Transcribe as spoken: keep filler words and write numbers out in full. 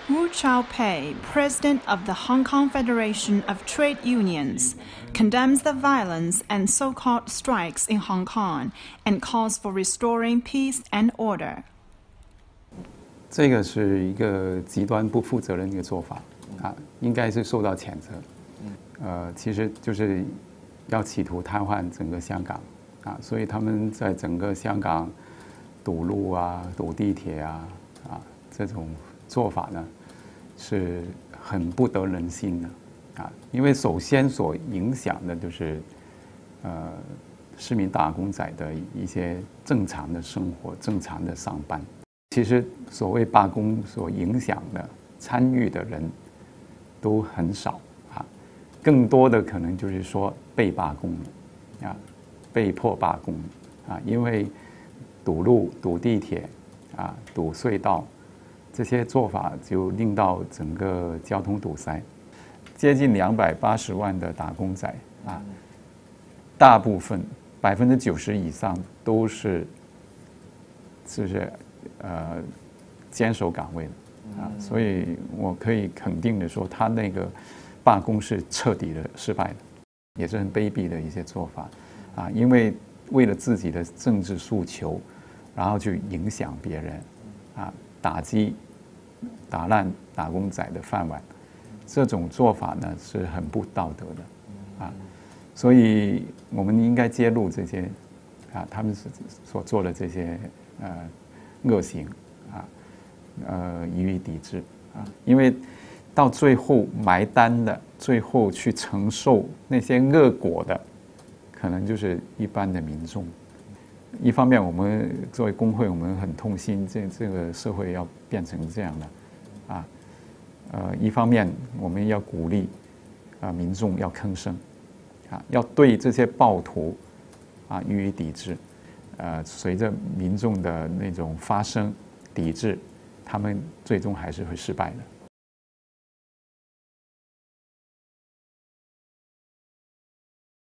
Wu Chaopei, president of the Hong Kong Federation of Trade Unions, condemns the violence and so-called strikes in Hong Kong and calls for restoring peace and order. 这个是一个极端不负责任的一个做法啊，应该是受到谴责。呃，其实就是要企图瘫痪整个香港啊，所以他们在整个香港堵路啊、堵地铁啊啊这种做法呢，是很不得人心的啊。因为首先所影响的就是呃市民打工仔的一些正常的生活、正常的上班。其实所谓罢工所影响的参与的人都很少啊，更多的可能就是说被罢工啊，被迫罢工啊，因为堵路、堵地铁啊、堵隧道这些做法就令到整个交通堵塞，接近两百八十万的打工仔啊，大部分百分之九十以上都是就是呃坚守岗位的啊，所以我可以肯定的说，他那个罢工是彻底的失败的，也是很卑鄙的一些做法啊，因为为了自己的政治诉求，然后去影响别人啊，打击、打烂打工仔的饭碗，这种做法呢是很不道德的啊，所以我们应该揭露这些啊，他们所做的这些呃恶行啊，呃予以抵制啊，因为到最后埋单的，最后去承受那些恶果的，可能就是一般的民众。一方面，我们作为工会，我们很痛心，这这个社会要变成这样的，啊，呃，一方面我们要鼓励啊民众要吭声，啊，要对这些暴徒啊予以抵制，呃，随着民众的那种发声抵制，他们最终还是会失败的。